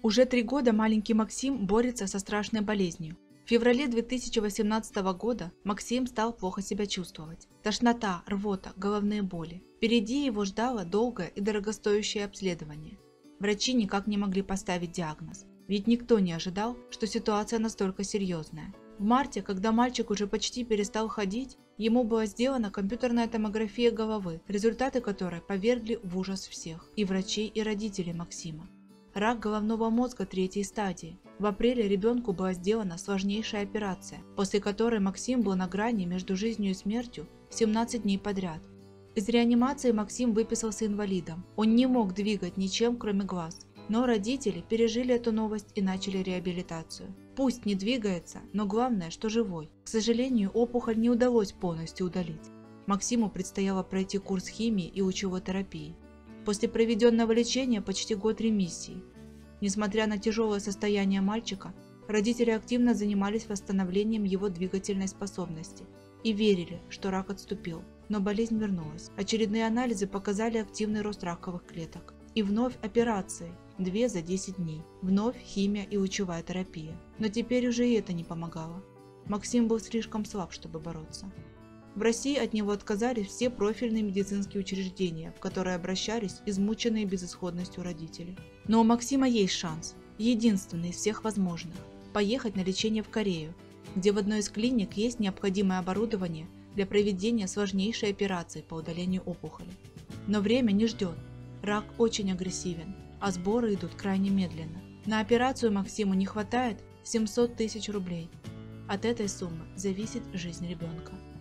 Уже 3 года маленький Максим борется со страшной болезнью. В феврале 2018 года Максим стал плохо себя чувствовать. Тошнота, рвота, головные боли. Впереди его ждало долгое и дорогостоящее обследование. Врачи никак не могли поставить диагноз, ведь никто не ожидал, что ситуация настолько серьезная. В марте, когда мальчик уже почти перестал ходить, ему была сделана компьютерная томография головы, результаты которой повергли в ужас всех, и врачей, и родителей Максима. Рак головного мозга 3-й стадии. В апреле ребенку была сделана сложнейшая операция, после которой Максим был на грани между жизнью и смертью 17 дней подряд. Из реанимации Максим выписался инвалидом. Он не мог двигать ничем, кроме глаз. Но родители пережили эту новость и начали реабилитацию. Пусть не двигается, но главное, что живой. К сожалению, опухоль не удалось полностью удалить. Максиму предстояло пройти курс химии и лучевой терапии. После проведенного лечения почти год ремиссии. Несмотря на тяжелое состояние мальчика, родители активно занимались восстановлением его двигательной способности и верили, что рак отступил. Но болезнь вернулась. Очередные анализы показали активный рост раковых клеток. И вновь операции. 2 за 10 дней. Вновь химия и лучевая терапия. Но теперь уже и это не помогало. Максим был слишком слаб, чтобы бороться. В России от него отказались все профильные медицинские учреждения, в которые обращались измученные безысходностью родители. Но у Максима есть шанс, единственный из всех возможных, поехать на лечение в Корею, где в одной из клиник есть необходимое оборудование для проведения сложнейшей операции по удалению опухоли. Но время не ждет. Рак очень агрессивен, а сборы идут крайне медленно. На операцию Максиму не хватает 700 000 рублей. От этой суммы зависит жизнь ребенка.